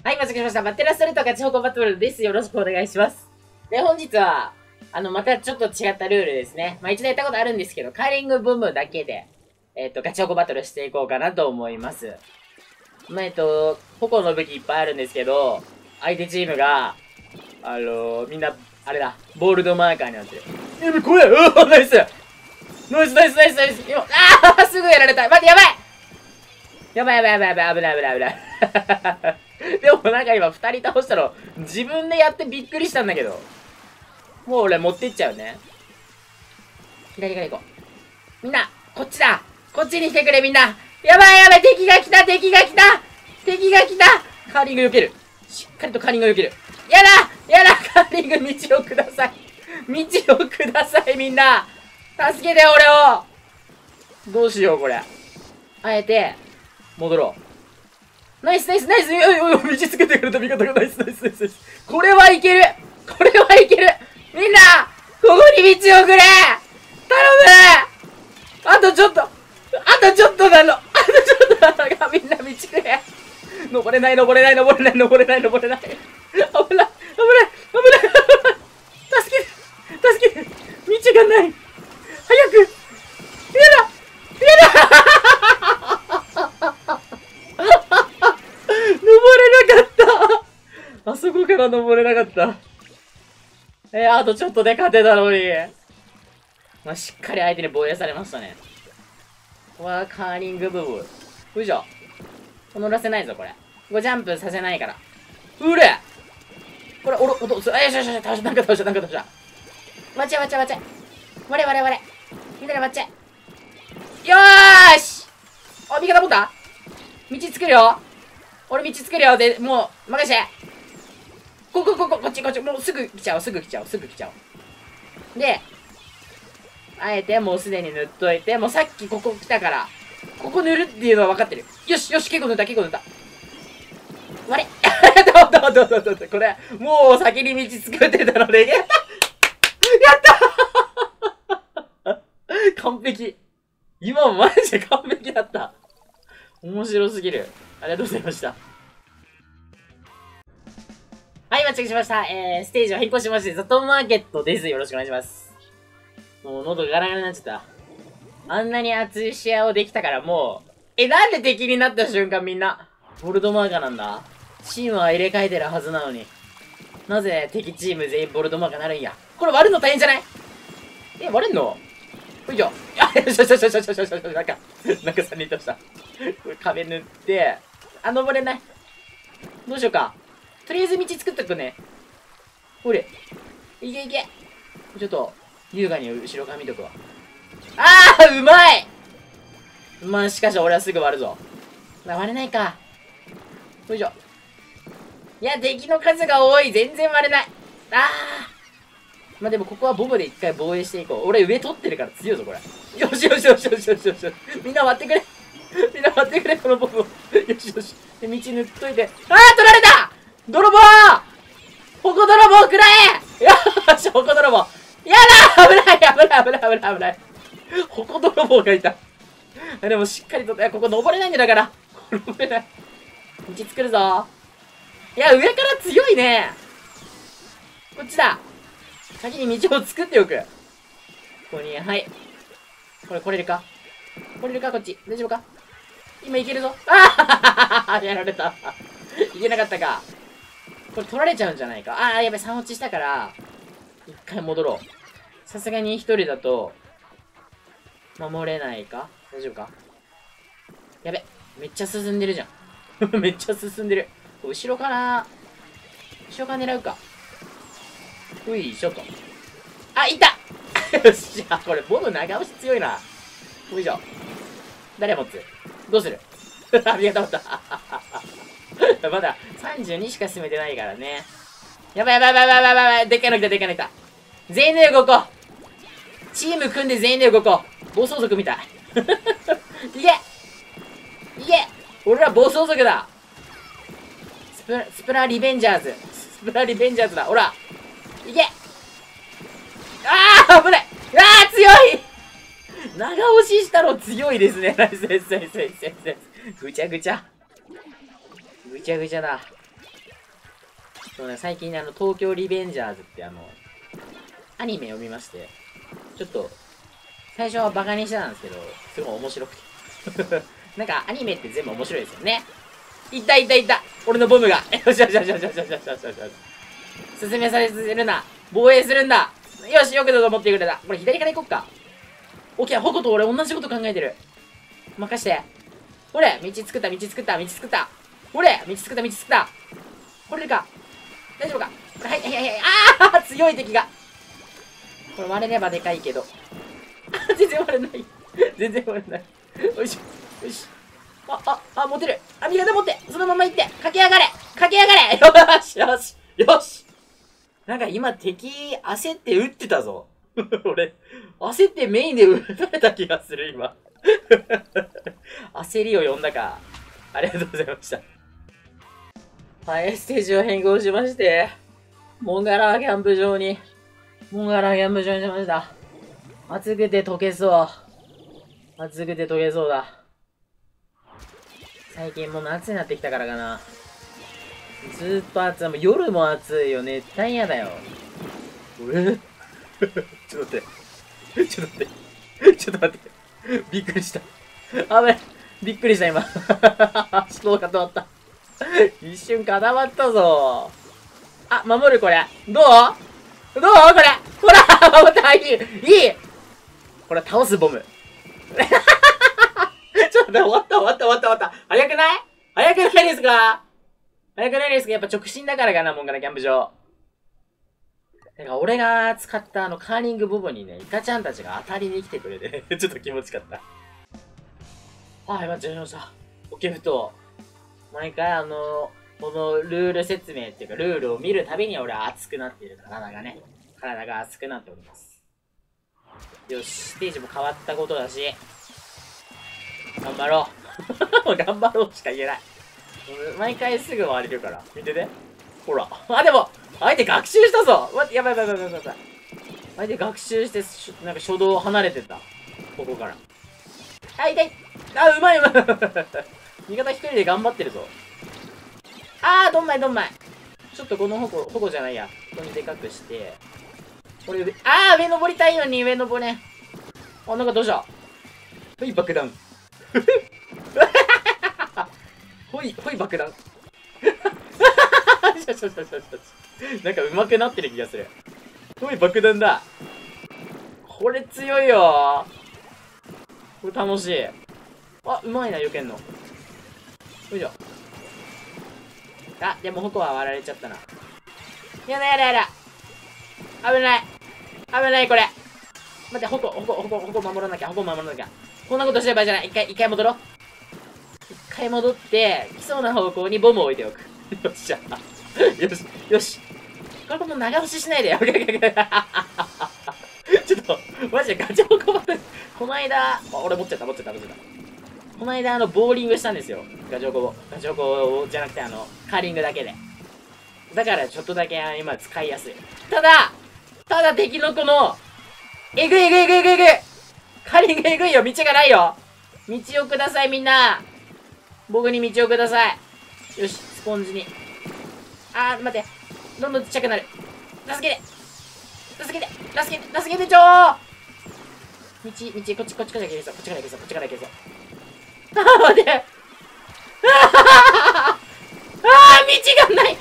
はい、間違えました。バッテラストレートガチホコバトルです。よろしくお願いします。で、本日は、またちょっと違ったルールですね。まあ、一度やったことあるんですけど、カーリングブームだけで、ガチホコバトルしていこうかなと思います。まあ、ホコの武器いっぱいあるんですけど、相手チームが、みんな、あれだ、ボールドマーカーになってる。やべ、怖い。ナイスナイスナイスナイスナイス今、すぐやられた。待って、やばいやばいやばいやばいやばい、危ない危ない危ない。でもなんか今二人倒したの、自分でやってびっくりしたんだけど。もう俺持ってっちゃうね。左から行こう。みんな、こっちだこっちに来てくれみんなやばいやばい敵が来た敵が来た敵が来たカーリング避けるしっかりとカーリング避けるやだやだカーリング道をください道をくださいみんな助けて俺をどうしようこれあえて戻ろうナイスナイスナイス道作ってくれた味方がナイスナイスナイスナイスこれはいけるこれはいけるみんなここに道をくれ頼むあとちょっとなのみんな道くれ登れない登れない登れない登れない登れない危ない危ない危ない助けて道がない早くやだ登れなかったあそこから登れなかったあとちょっとで勝てたのにまあ、しっかり相手に防衛されましたねここはカーリング部分よいしょ乗らせないぞこれここジャンプさせないからうれこれよしよし倒したなんか倒した待ち我みんなで待ちよーし味方持った道作るよ俺道作るよでもう任してこっちもうすぐ来ちゃおうであえてもうすでに塗っといてもうさっきここ来たからここ塗るっていうのは分かってるよし結構塗ったあれどうこれもう先に道作ってたのでやった完璧今マジで完璧だった面白すぎるありがとうございましたはい、チェックしました。ステージを変更しまして、ザトンマーケットです。よろしくお願いします。もう喉ガラガラになっちゃった。あんなに熱い試合をできたからもう、なんで敵になった瞬間みんな、ボルドマーカーなんだチームは入れ替えてるはずなのに。なぜ敵チーム全員ボルドマーカーなるんや。これ割るの大変じゃない割れんのよいしょ。よしなんか3人倒した。これ壁塗って、登れない。どうしようか。とりあえず道作っとくね。ほれ。いけ。ちょっと、優雅に後ろから見とくわ。うまいまあ、しかし俺はすぐ割るぞ。割れないか。よいしょ。いや、敵の数が多い。全然割れない。まあでもここはボブで一回防衛していこう。俺上取ってるから強いぞ、これ。よし。みんな割ってくれ。このボブを。よし。で、道塗っといて。取られた泥棒ホコ泥棒くらえよしホコ泥棒やだ危ないホコ泥棒がいたでもしっかりとここ登れないんだから登れない道作るぞいや上から強いねこっちだ先に道を作っておくここにはいこれるかこっち大丈夫か今いけるぞやられたいけなかったかこれ取られちゃうんじゃないかやべ3落ちしたから一回戻ろうさすがに一人だと守れないか大丈夫かやべめっちゃ進んでるじゃんめっちゃ進んでる後ろから狙うかういしょといたよしじゃあこれボブ長押し強いなよいしょ誰持つどうするありがとうまだ32しか進めてないからね。やばい。でっかいの来た。全員で動こう。チーム組んで全員で動こう。暴走族みたい。いけ俺ら暴走族だスプラリベンジャーズだ。ほらいけ危ない強い長押ししたの強いですね。ぐちゃぐちゃだ。 そうね、最近東京リベンジャーズってアニメを見まして、ちょっと、最初はバカにしてたんですけど、すごい面白くて。なんか、アニメって全部面白いですよね。いったいったいった俺のボムがよしよしよしよしよしよしよしよしよし。進めさせるな。防衛するんだ。よし、よくぞ持ってくれた。これ左から行こっか。オッケー、ホコと俺同じこと考えてる。任して。ほれ、道作った、道作った、道作った。ほれ、道作った、道作った。これか。大丈夫か。はいはいはいはい。ああ強い敵が。これ割れればでかいけど。全然割れない。全然割れない。よいしょ。よし。持てる。味方持って。そのまま行って。駆け上がれ。駆け上がれ。よし、よし、よし。なんか今敵焦って撃ってたぞ。俺、焦ってメインで撃たれた気がする、今。焦りを呼んだか。ありがとうございました。はい、ステージを変更しまして、モンガラーキャンプ場にしました。暑くて溶けそう。暑くて溶けそうだ。最近もう夏になってきたからかな。ずーっと暑い。もう夜も暑いよ。熱帯夜だよ。ちょっと待って。ちょっと待って。ちょっと待って。びっくりした。あべ。びっくりした今。死闘が止まった。一瞬固まったぞ。あ、守るこれ。どうこれ。ほら守った。いいこれ倒すボム。ちょっと待って、終わった。早くないですかやっぱ直進だからかな、モンガラキャンプ場。なんか俺が使ったカーリングボムにね、イカちゃんたちが当たりに来てくれて、ちょっと気持ちかった。はい、間違えました。オケフト。毎回このルール説明っていうか、ルールを見るたびに俺は熱くなっている。体が熱くなっております。よし、ステージも変わったことだし、頑張ろう。頑張ろうしか言えない。毎回すぐ終われるから。見てて。ほら。あ、でも、相手学習したぞ。待って、やばい。相手学習して、なんか初動離れてた。ここから。あ、痛い。あ、うまい。味方一人で頑張ってるぞ。あー、どんまい。ちょっとこの矛じゃないや。ここにでかくして。これ、上登りたいのに、上登れ。あ、なんかどうした。ほい、爆弾。ほい爆弾。なんか上手くなってる気がする。ほい爆弾だ。これ強いよ。これ楽しい。あ、うまいな、避けんの。よいしょ。あ、でも矛は割られちゃったな。やだ。危ない、これ。待って、矛守らなきゃ。こんなことしてる場合じゃない。一回戻ろう。一回戻って、来そうな方向にボムを置いておく。よっしゃ。よし。これもう長押ししないでよ。ちょっと、マジでガチャボコこの間、俺持っちゃった。この間ボーリングしたんですよ。ガチョコじゃなくてカーリングだけで。だからちょっとだけ今使いやすい。ただ敵のこの、えぐい。カーリングえぐいよ。道がないよ。道をください、みんな。僕に道をください。よし、スポンジに。待って。どんどんちっちゃくなる。助けてちょー。道、こっちから行けるぞ。待って。道がない。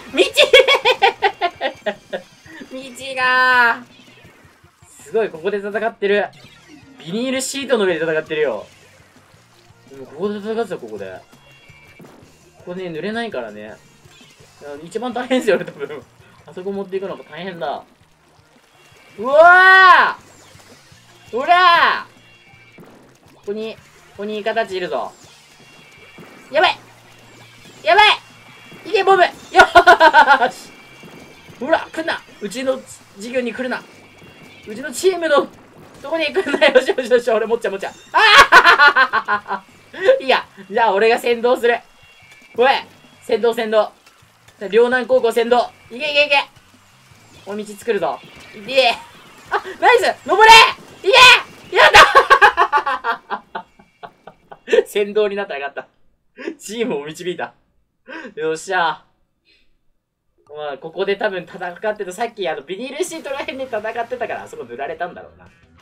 道がすごい、ここで戦ってる。ビニールシートの上で戦ってるよ。でもここで戦ってたよ、ここで。ここね、濡れないからね。一番大変ですよね、多分。あそこ持っていくのが大変だ。うわーほらーここにイカたちいるぞ。やばいいけ、ボムよーしほら、来んなうちの授業に来るなうちのチームのどこに来んなよし、俺持っちゃいや、じゃあ俺が先導する。おい先導。両南高校先導。いけ。俺道作るぞ。いけ。ナイス登れいけやった先導になったらよかった。チームを導いた。よっしゃ。 まあ、ここで多分戦ってた、さっきビニールシートらへんで戦ってたから、あそこ塗られたんだろうな。